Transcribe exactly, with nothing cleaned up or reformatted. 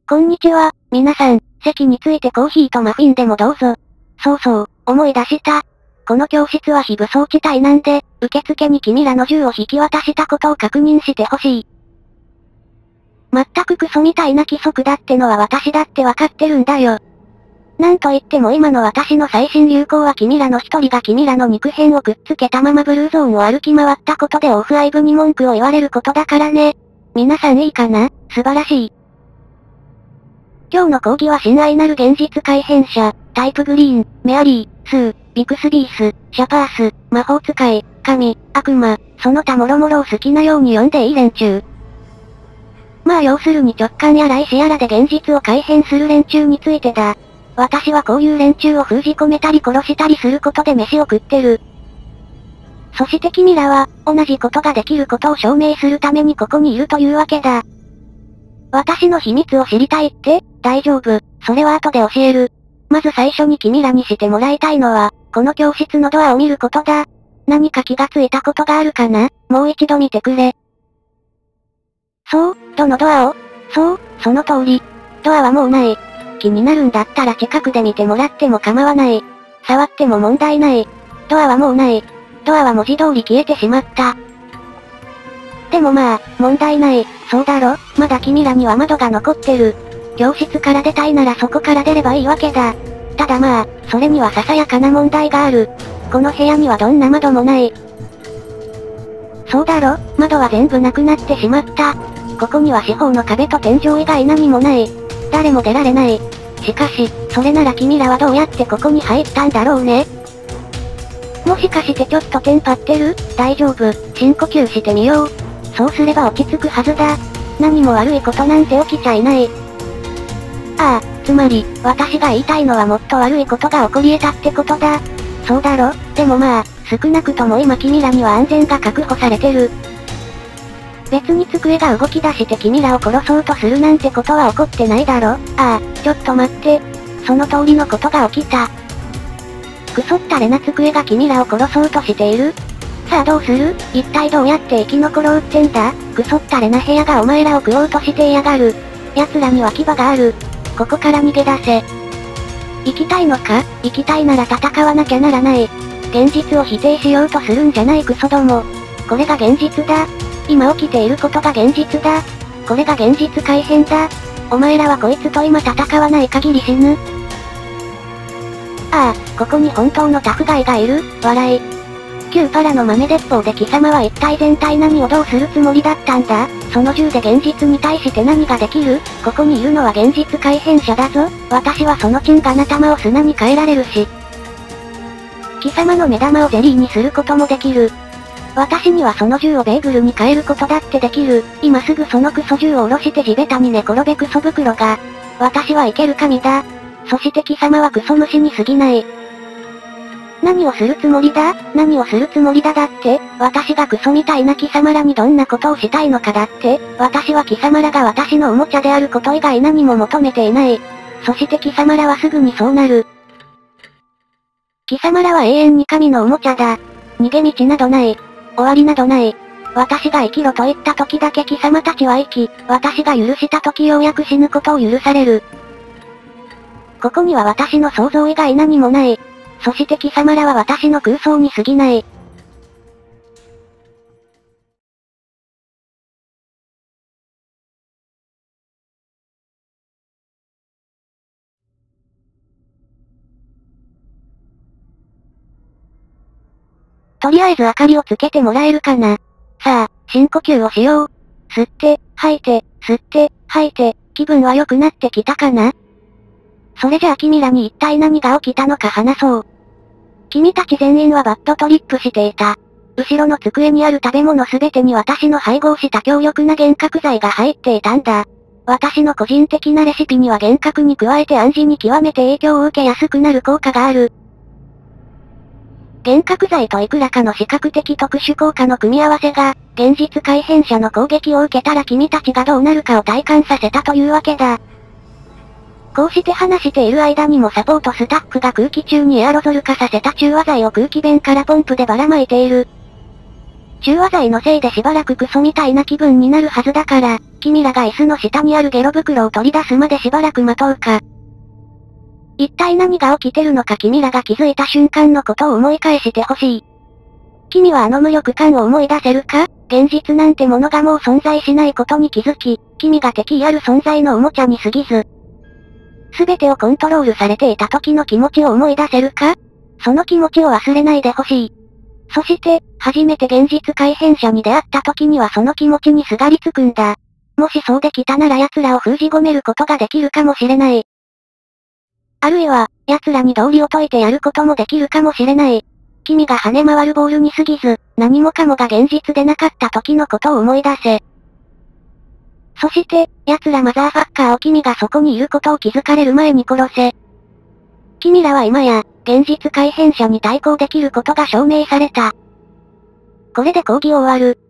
こんにちは、皆さん、席についてコーヒーとマフィンでもどうぞ。そうそう、思い出した。この教室は非武装地帯なんで、受付に君らの銃を引き渡したことを確認してほしい。まったくクソみたいな規則だってのは私だってわかってるんだよ。なんといっても今の私の最新流行は君らの一人が君らの肉片をくっつけたままブルーゾーンを歩き回ったことでオフアイブに文句を言われることだからね。皆さんいいかな？素晴らしい。今日の講義は親愛なる現実改変者、タイプグリーン、メアリー、スー、ビクスビース、シャパース、魔法使い、神、悪魔、その他諸々を好きなように読んでいい連中。まあ要するに直感や来世やらで現実を改変する連中についてだ。私はこういう連中を封じ込めたり殺したりすることで飯を食ってる。そして君らは、同じことができることを証明するためにここにいるというわけだ。私の秘密を知りたいって？大丈夫、それは後で教える。まず最初に君らにしてもらいたいのは、この教室のドアを見ることだ。何か気がついたことがあるかな？もう一度見てくれ。そう、どのドアを？そう、その通り。ドアはもうない。気になるんだったら近くで見てもらっても構わない。触っても問題ない。ドアはもうない。ドアは文字通り消えてしまった。でもまあ、問題ない。そうだろ？まだ君らには窓が残ってる。教室から出たいならそこから出ればいいわけだ。ただまあ、それにはささやかな問題がある。この部屋にはどんな窓もない。そうだろ？窓は全部なくなってしまった。ここには四方の壁と天井以外何もない。誰も出られない。しかし、それなら君らはどうやってここに入ったんだろうね。もしかしてちょっとテンパってる？大丈夫、深呼吸してみよう。そうすれば落ち着くはずだ。何も悪いことなんて起きちゃいない。ああ、つまり、私が言いたいのはもっと悪いことが起こり得たってことだ。そうだろ？でもまあ、少なくとも今君らには安全が確保されてる。別に机が動き出して君らを殺そうとするなんてことは起こってないだろ？ああ、ちょっと待って。その通りのことが起きた。クソったれな机が君らを殺そうとしている？さあどうする？一体どうやって生き残ろうってんだ？クソったれな部屋がお前らを食おうとしていやがる。奴らには牙がある。ここから逃げ出せ。生きたいのか？生きたいなら戦わなきゃならない。現実を否定しようとするんじゃないクソども。これが現実だ。今起きていることが現実だ。これが現実改変だ。お前らはこいつと今戦わない限り死ぬ。ああ、ここに本当のタフガイがいる、笑い。旧パラの豆鉄砲で貴様は一体全体何をどうするつもりだったんだ？その銃で現実に対して何ができる？ここにいるのは現実改変者だぞ。私はそのチンガナ玉を砂に変えられるし。貴様の目玉をゼリーにすることもできる。私にはその銃をベーグルに変えることだってできる。今すぐそのクソ銃を下ろして地べたに寝転べクソ袋が。私は生ける神だ。そして貴様はクソ虫に過ぎない。何をするつもりだ？何をするつもりだだって？私がクソみたいな貴様らにどんなことをしたいのかだって？私は貴様らが私のおもちゃであること以外何も求めていない。そして貴様らはすぐにそうなる。貴様らは永遠に神のおもちゃだ。逃げ道などない。終わりなどない。私が生きろと言った時だけ貴様たちは生き、私が許した時ようやく死ぬことを許される。ここには私の想像以外何もない。そして貴様らは私の空想に過ぎない。とりあえず明かりをつけてもらえるかな。さあ、深呼吸をしよう。吸って、吐いて、吸って、吐いて、気分は良くなってきたかな？それじゃあ君らに一体何が起きたのか話そう。君たち全員はバッドトリップしていた。後ろの机にある食べ物すべてに私の配合した強力な幻覚剤が入っていたんだ。私の個人的なレシピには幻覚に加えて暗示に極めて影響を受けやすくなる効果がある。幻覚剤といくらかの視覚的特殊効果の組み合わせが、現実改変者の攻撃を受けたら君たちがどうなるかを体感させたというわけだ。こうして話している間にもサポートスタッフが空気中にエアロゾル化させた中和剤を空気弁からポンプでばらまいている。 中和剤のせいでしばらくクソみたいな気分になるはずだから、君らが椅子の下にあるゲロ袋を取り出すまでしばらく待とうか。一体何が起きてるのか君らが気づいた瞬間のことを思い返してほしい。君はあの無力感を思い出せるか？現実なんてものがもう存在しないことに気づき、君が敵意ある存在のおもちゃに過ぎず、すべてをコントロールされていた時の気持ちを思い出せるか？その気持ちを忘れないでほしい。そして、初めて現実改変者に出会った時にはその気持ちにすがりつくんだ。もしそうできたなら奴らを封じ込めることができるかもしれない。あるいは、奴らに道理を解いてやることもできるかもしれない。君が跳ね回るボールに過ぎず、何もかもが現実でなかった時のことを思い出せ。そして、奴らマザーファッカーを君がそこにいることを気づかれる前に殺せ。君らは今や、現実改変者に対抗できることが証明された。これで講義を終わる。